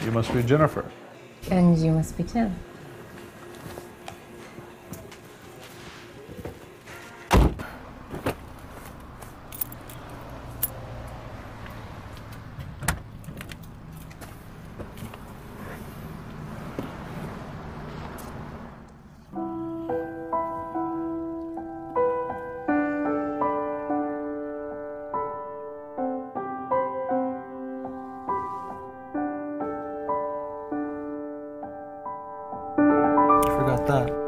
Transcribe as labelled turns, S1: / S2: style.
S1: You must be Jennifer.
S2: And you must be Tim.
S1: Forgot that.